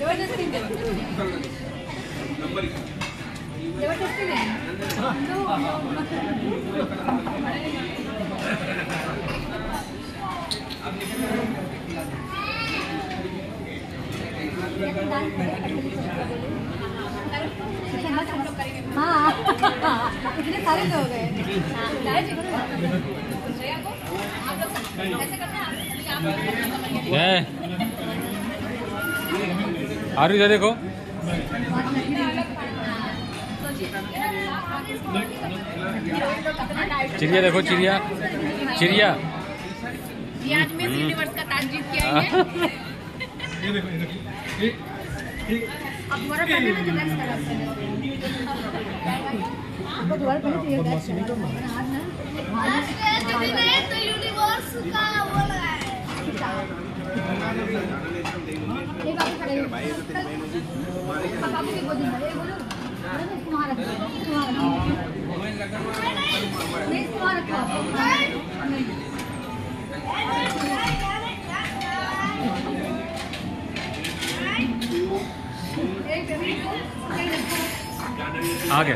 हाँ इतने सारे लोग हैं। आरु इधर देखो। चिड़िया देखो, चिड़िया चिड़िया। ये आज मिस यूनिवर्स का ताज जीत के आई है। अब दोबारा करने में तो नेक्स्ट करा सकते हैं। आपको दोबारा करने चाहिए नेक्स्ट आज ना आज तो यूनिवर्स का वो लगा है। एक आप खड़े हो अब आपको क्या बोलूं मैं बोलूं तुम्हारा नहीं तुम्हारा आ गया।